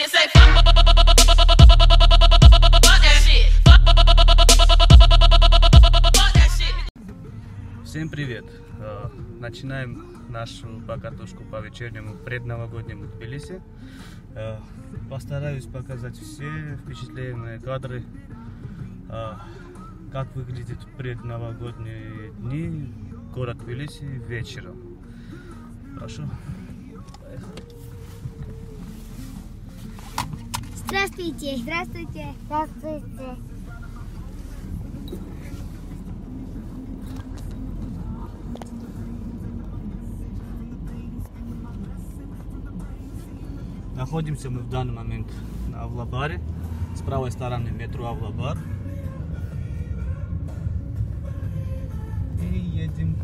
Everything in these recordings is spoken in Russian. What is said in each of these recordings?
and say fuck that shit. Fuck that shit. Всем привет! Начинаем нашу покатушку по вечернему предновогоднему Тбилиси. Постараюсь показать все впечатляемые кадры, как выглядит предновогодние дни город Тбилиси вечером. Прошу. Здравствуйте, здравствуйте, здравствуйте. Находимся мы в данный момент на Авлабаре. С правой стороны метро Авлабар. И едем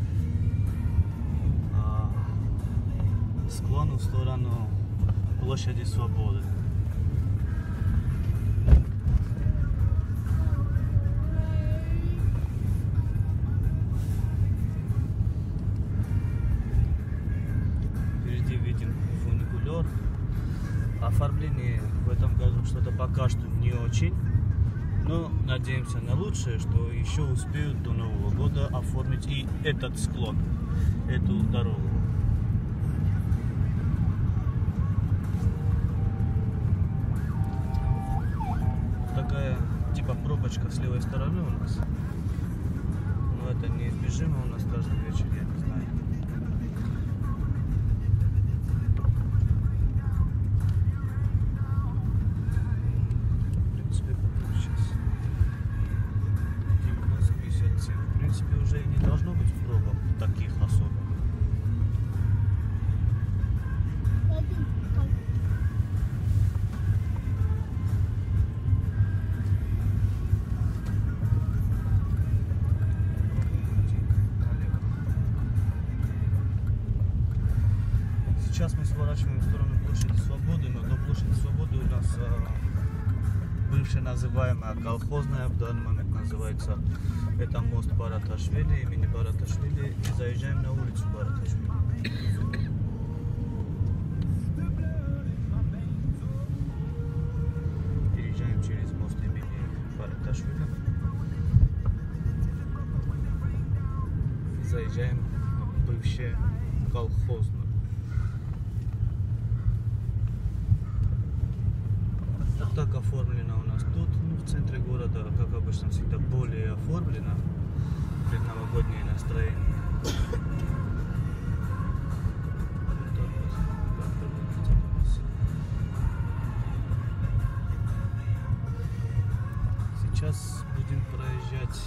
по склону в сторону площади Свободы. Впереди видим фуникулер. Оформление в этом году что-то пока что не очень, но надеемся на лучшее, что еще успеют до Нового года оформить и этот склон, эту дорогу. Такая типа пробочка с левой стороны у нас, но это неизбежимо у нас каждый вечер, я не знаю. В принципе, уже и не должно быть пробок таких особо. Сейчас мы сворачиваем в сторону площади Свободы, но до площади Свободы у нас бывшая называемая колхозная, в данный момент называется это мост Бараташвили, имени Бараташвили, и заезжаем на улицу Бараташвили. Переезжаем через мост имени Бараташвили и заезжаем в бывшую колхозную. Вот так оформлено у нас тут, в центре города, как обычно, всегда более оформлено предновогоднее настроение. Сейчас будем проезжать,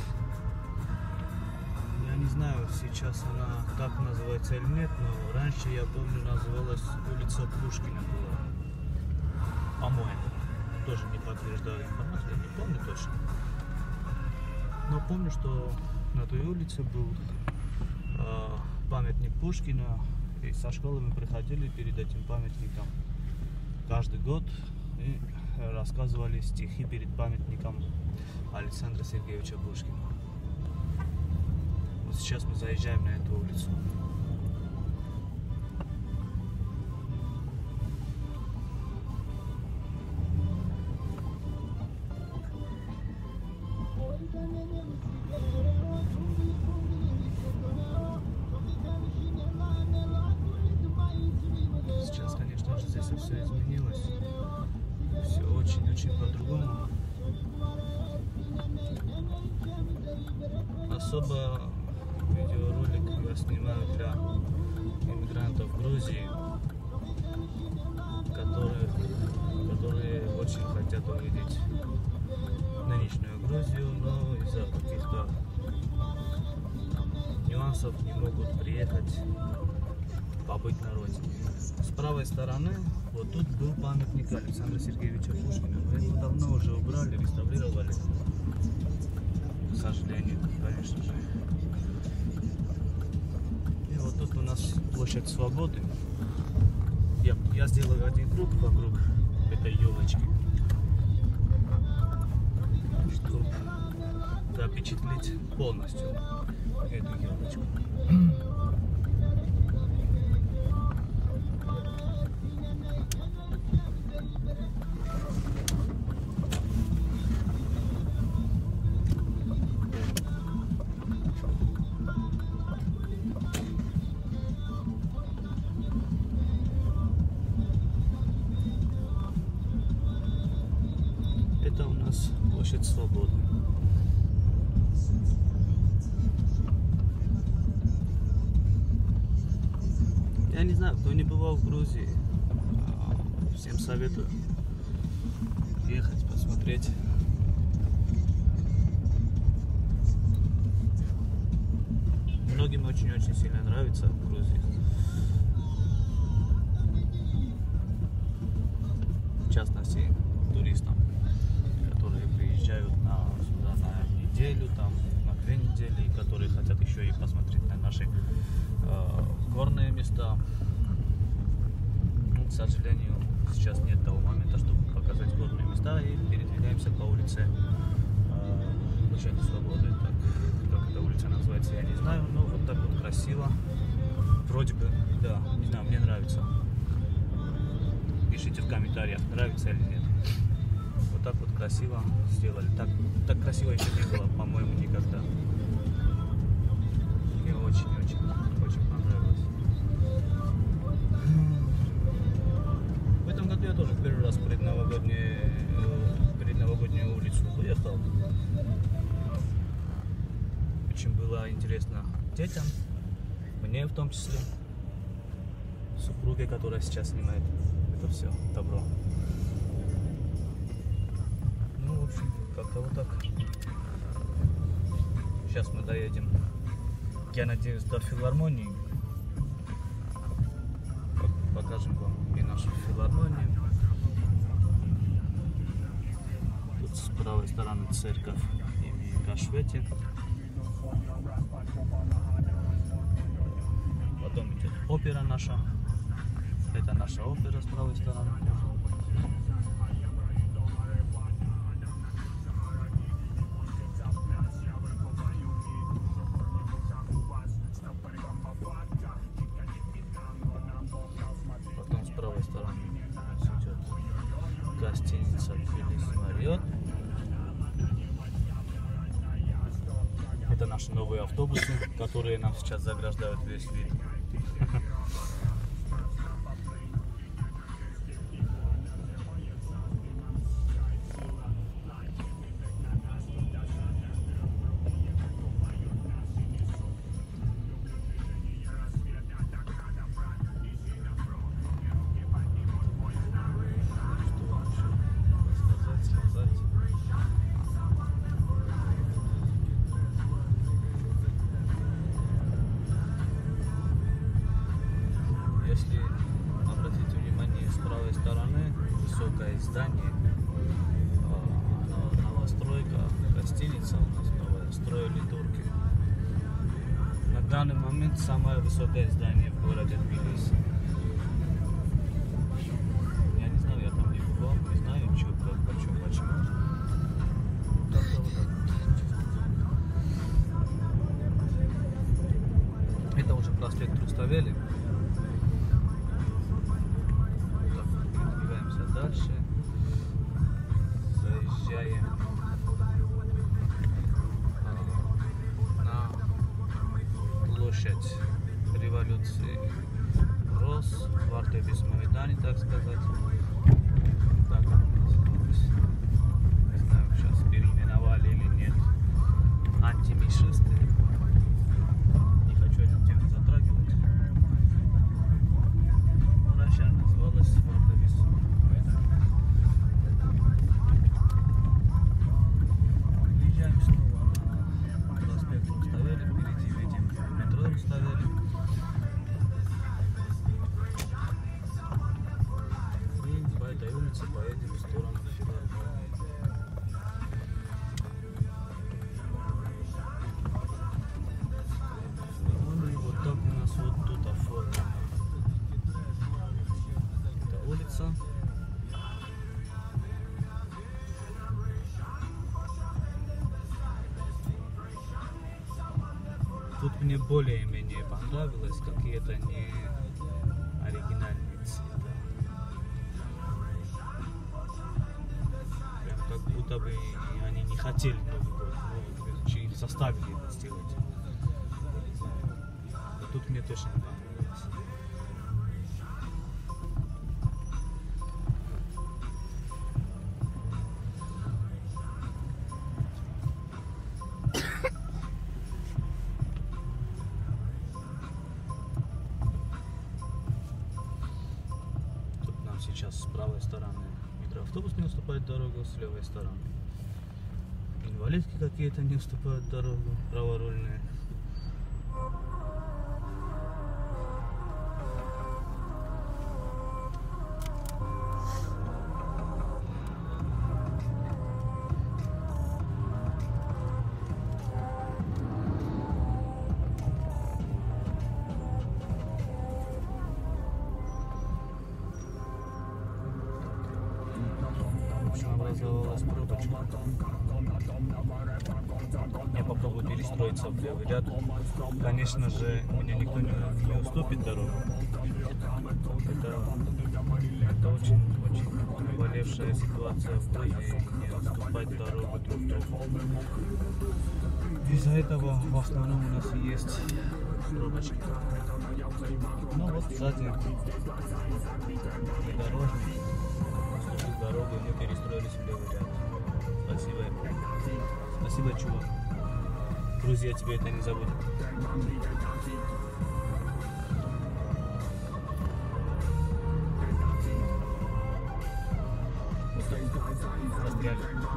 я не знаю, сейчас она так называется или нет, но раньше, я помню, называлась улица Пушкина была, по-моему. Тоже не подтверждаю информацию, не помню точно. Но помню, что на той улице был памятник Пушкина, и со школы мы приходили перед этим памятником каждый год и рассказывали стихи перед памятником Александра Сергеевича Пушкина. Вот сейчас мы заезжаем на эту улицу. Сейчас, конечно же, здесь все изменилось. Все очень-очень по-другому. Особо видеоролик я снимаю для иммигрантов Грузии, которые очень хотят увидеть нынешнюю Грузию, но из-за каких-то нюансов не могут приехать побыть на родине. С правой стороны вот тут был памятник Александра Сергеевича Пушкина. Но его давно уже убрали, реставрировали. К сожалению, конечно же. И вот тут у нас площадь Свободы. Я сделаю один круг вокруг этой елочки, чтобы запечатлеть полностью эту елочку. свободы. Я не знаю, кто не бывал в Грузии, всем советую ехать, посмотреть. Многим очень-очень сильно нравится Грузия. В частности, туристам, которые приезжают сюда на неделю, там, на 2 недели, и которые хотят еще и посмотреть на наши горные места. Ну, к сожалению, сейчас нет того момента, чтобы показать горные места, и передвигаемся по улице Площади Свободы. Так, как эта улица называется, я не знаю, но вот так вот красиво. Вроде бы, да, не знаю, мне нравится. Пишите в комментариях, нравится или нет. Вот так вот красиво сделали. Так красиво еще не было, по-моему, никогда. Мне очень-очень понравилось. В этом году я тоже первый раз предновогоднюю улицу уехал. Очень было интересно детям, мне в том числе, супруге, которая сейчас снимает это все добро. Ну, в общем, как-то вот так. Сейчас мы доедем, я надеюсь, до филармонии. Покажем вам и нашу филармонию. Тут с правой стороны церковь имени Кашвети. Потом идет опера наша. Это наша опера с правой стороны. Потом с правой стороны идет гостиница Тбилиси Мариот. Это наши новые автобусы, которые нам сейчас заграждают весь вид. Если обратить внимание, с правой стороны высокое здание, новостройка, гостиница у нас новая, строили турки. На данный момент самое высокое здание в городе Тбилиси. Я не знаю, я там не бывал, не знаю, что, почему. Как-то вот так. Это уже проспект Руставели. Дальше заезжаем на площадь революции Рос, в Артебис-Майдане, так сказать. Так она называлась. Не знаю, сейчас переименовали или нет. Антимишисты. Не хочу эту тему затрагивать. Раньше она называлась Артебис-Майдане. Приезжаем снова на проспект Руставели, впереди видим метро Руставели. И по этой улице поедем в сторону филармонии. Филармония вот так у нас вот тут оформлена. Это улица. Тут мне более-менее понравилось, какие-то не оригинальные цвета. Прям как будто бы они не хотели Новый год, но заставили это сделать. Не знаю. Но тут мне точно не понравилось. сейчас с правой стороны микроавтобус не уступает дорогу, с левой стороны инвалидки какие-то не уступают дорогу, праворульные. Образовалась пробочка. Я попробую перестроиться в левый ряд. Конечно же, мне никто не уступит дорогу. Это очень наболевшая ситуация в Грузии, не уступать дорогу друг другу. Из-за этого в основном у нас и есть пробочки. Ну вот сзади придорожник уступил дорогу, и мы перестроились в левый ряд. Спасибо. Спасибо, чувак. Друзья, тебе это не забудут. Застряли.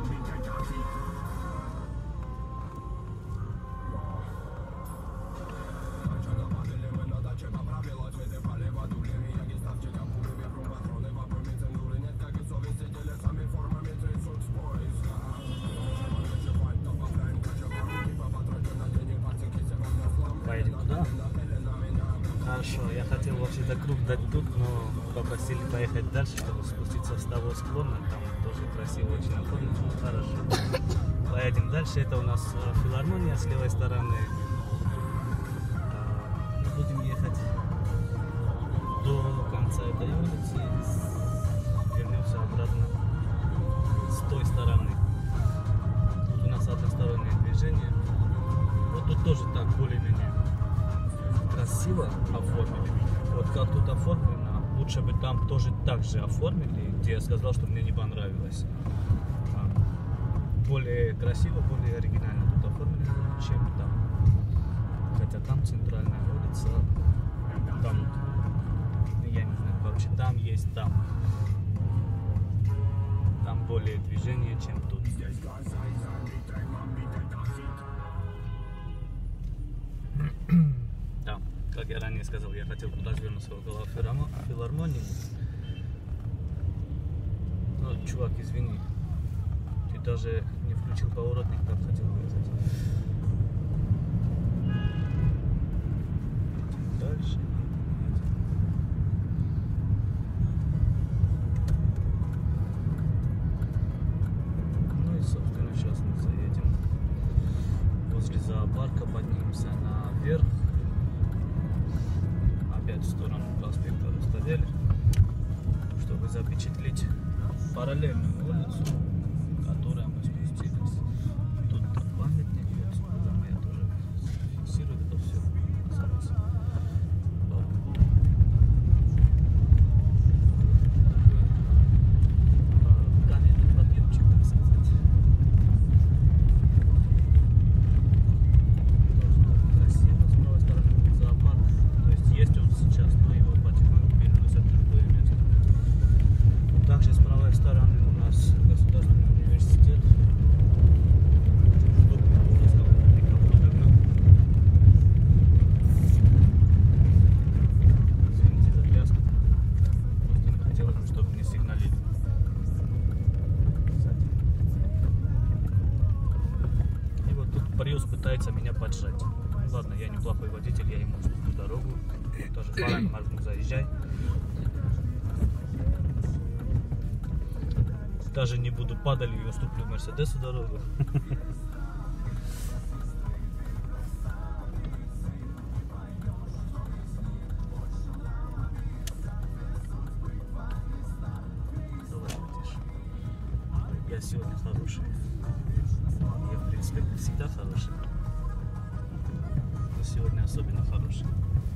Поедем туда? Хорошо, я хотел вообще-то круг дать тут, но попросили поехать дальше, чтобы спуститься с того склона. Там тоже красиво очень оформлено. Хорошо. Поедем дальше. Это у нас филармония с левой стороны. Мы будем ехать до конца этой улицы. Вернемся обратно с той стороны. Тут у нас одностороннее движение. Вот тут тоже так более-менее красиво оформили. Вот как тут оформлено, лучше бы там тоже так же оформили, где я сказал, что мне не понравилось. Более красиво, более оригинально тут оформлено, чем там. Хотя там центральная улица, там, я не знаю, короче, там есть там более движение, чем тут. Да, как я ранее сказал, я хотел развернуться около филармонии. Но, чувак, извини, ты даже не включил поворотник, как хотел вырезать. Дальше. Ну и, собственно, сейчас мы заедем возле зоопарка, поднимемся наверх, опять в сторону проспекта Руставели, чтобы запечатлеть параллельную улицу, в которой мы спустились. Тут памятник, отсюда я тоже фиксирую это все. Каменный подъемчик, так сказать. Красиво, с правой стороны зоопарк. То есть он сейчас, но его потихоньку переносят в другое место. Также с правой стороны у нас государственный университет. Извините за тряску. Просто не хотелось бы, чтобы мне сигналили. И вот тут Приус пытается меня поджать. Ладно, я неплохой водитель, я ему уступлю дорогу. Тоже фарами моргну, заезжай. Даже не буду падалью и уступлю Мерседесу дорогу. Давай, летишь. Я сегодня хороший. Я, в принципе, всегда хороший. Но сегодня особенно хороший.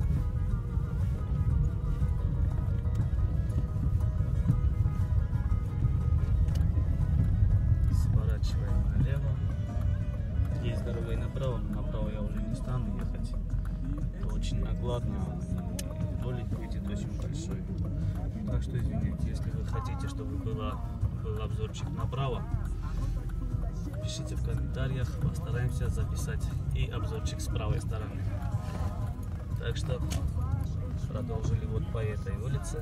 Сворачиваем налево. Есть дорога и направо, но направо я уже не стану ехать. Это очень накладно. И ролик выйдет очень большой. Так что извините, если вы хотите, чтобы был обзорчик направо, пишите в комментариях, постараемся записать и обзорчик с правой стороны. Так что продолжили вот по этой улице.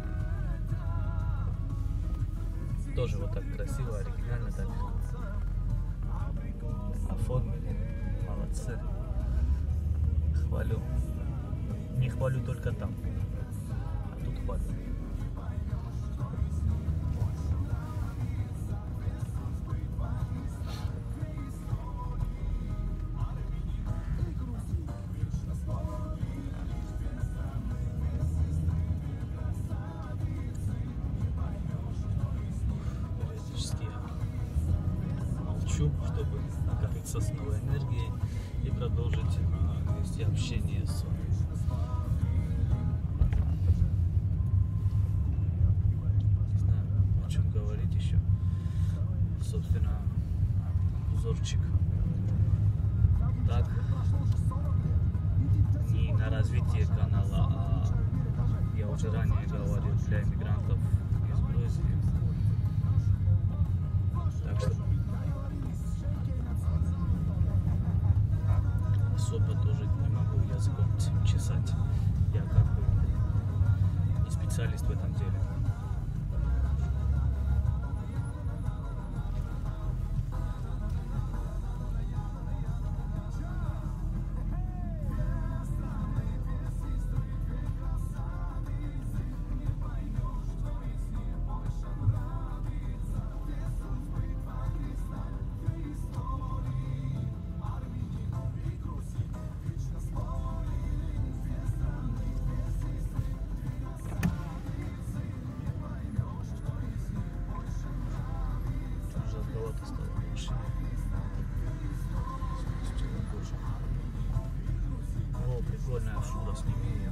Тоже вот так красиво, оригинально так оформили. Молодцы. Хвалю. Не хвалю только там, а тут хвалю. Чтобы накопиться с новой энергией и продолжить вести общение с вами. Не знаю, о чем говорить еще. Собственно, обзорчик. Так, не на развитие канала, а я уже ранее говорил, для иммигрантов из Грузии. Так что особо тоже не могу языком чесать. Я как бы не специалист в этом деле. О, прикольная фура, сними ее.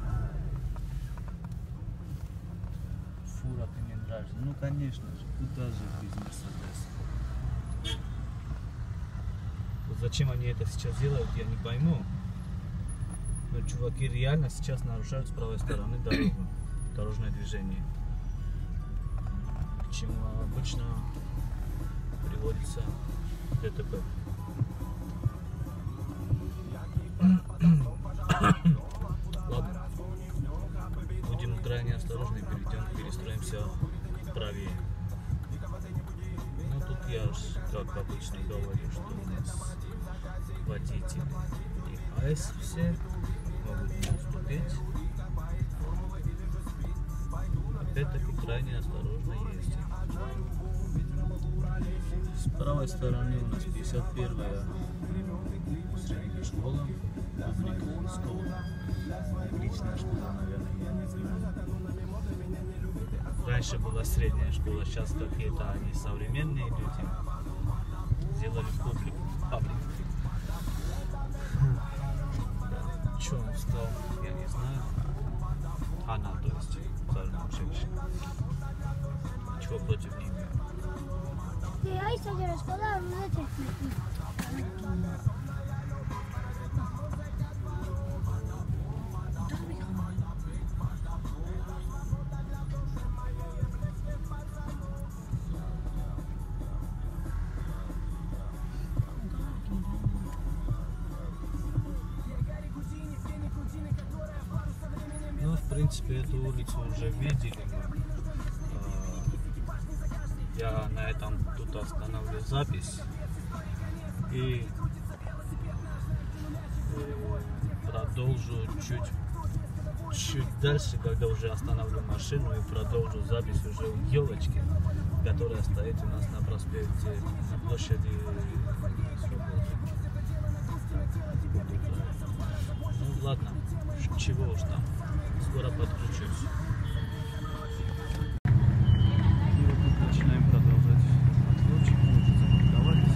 Фура, ты мне нравишься. Ну конечно же, куда же без Мерседеса? Вот зачем они это сейчас делают, я не пойму. Но чуваки реально сейчас нарушают с правой стороны дорогу, дорожное движение. К чему обычно приводится ДТП. Ладно, будем крайне осторожны, перестроимся правее. Ну тут я как обычно говорю, что у нас водители и АЭС все могут не уступить. Опять-таки крайне осторожно ездить. С правой стороны у нас 51-я средняя школа, публик скул, личная школа, наверное, я не знаю. Раньше была средняя школа, сейчас какие-то они современные люди сделали публик, паблик. Да. Что он сказал, я не знаю. Она, то есть, вторая женщина. Чего против них? Я из средней школы, а мы зачем? Ну, в принципе, эту улицу уже видели. Я на этом тут остановлю запись и продолжу чуть дальше, когда уже остановлю машину и продолжу запись уже у елочки, которая стоит у нас на проспекте, на площади Свободы. Ну ладно, чего уж там, скоро подключусь. Начинаем продолжать обзорчик, мы уже запарковались.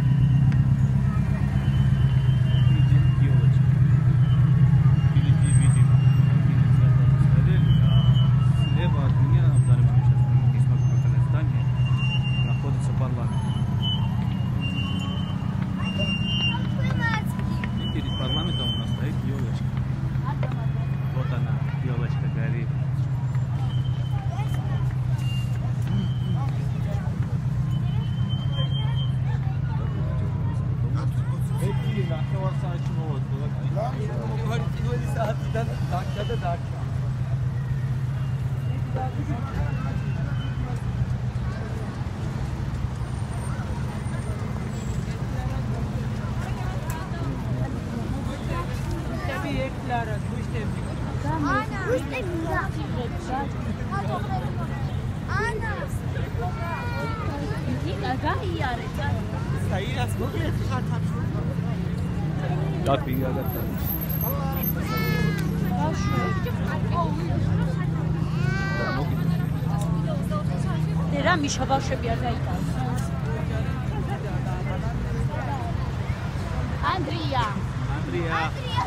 Видим елочки. Впереди видим инициаторы сгорели, а слева от меня, в данный момент сейчас не смогу показать здание, находится парламент. И перед парламентом у нас стоит елочка. Вот она, елочка горит. რა მიშა ბავშვები არ დაიკარგა. Andrea. Andrea.